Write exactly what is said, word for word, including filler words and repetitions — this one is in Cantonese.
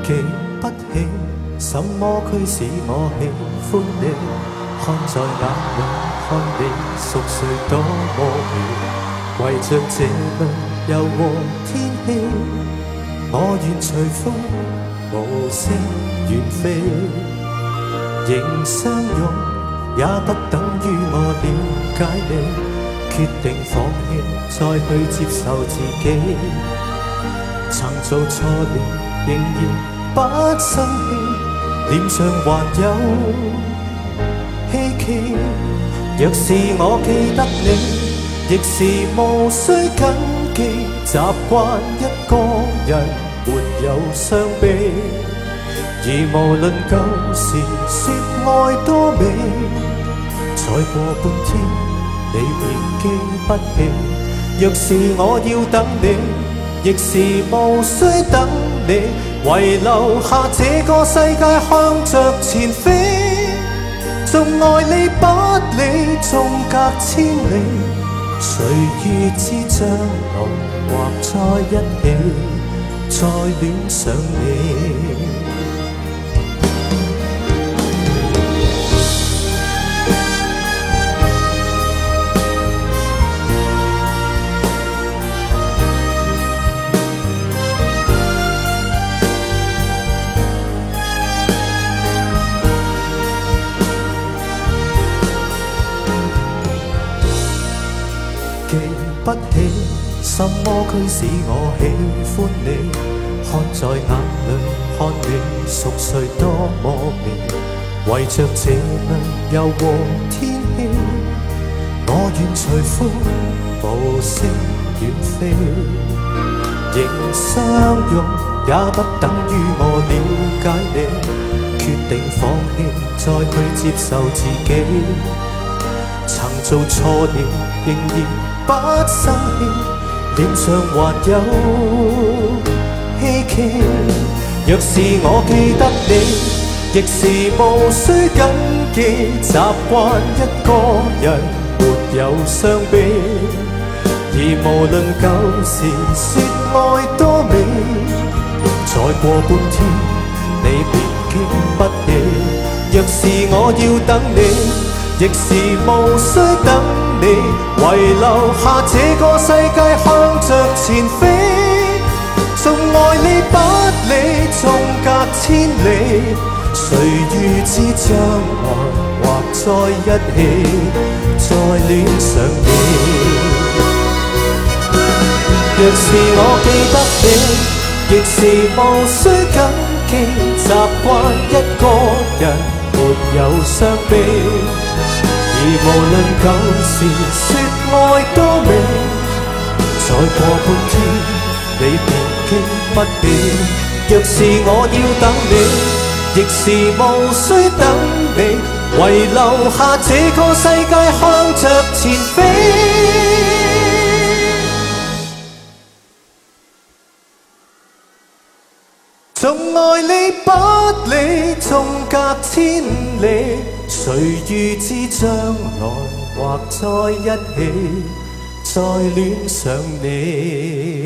記不起，什麼驅使我喜歡你？看在眼裏，看你熟睡多麼美，為着這樣柔和天氣，我願隨風無聲遠飛。仍相擁，也不等於我了解你。決定放棄，再去接受自己。曾做錯了，仍然不生氣，臉上還有希冀。若是我記得你，亦是無需緊記。習慣一個人沒有傷悲，而無論舊時說愛多美，再過半天你便記不起。若是我要等你，亦是無需等你，遺留下這個世界向着前飛。縱愛你不理，縱隔千里，誰預知將來或在一起，再戀上你。記不起，什麼驅使我喜歡你？看在眼裏，看你熟睡多麼美，為着這樣柔和天氣，我願隨風無聲遠飛。仍相擁，也不等於我了解你。決定放棄，再去接受自己。曾做錯了，仍然不生氣，臉上還有希冀。若是我記得你，亦是無需緊記。習慣一個人沒有傷悲，而無論舊時說愛多美，再過半天你便記不起。若是我要等你，亦是無需等你，遺留下這個世界向着前飛。縱愛你不理，縱隔千里，誰預知將來或在一起，再戀上你。若是我記得你，亦是無需緊記。習慣一個人沒有傷悲，而無論舊時說愛多美，再過半天你便記不起。若是我要等你，亦是無需等你，遺留下這個世界向着前飛。縱愛你不理，縱隔千里，誰預知將來或在一起，再戀上你。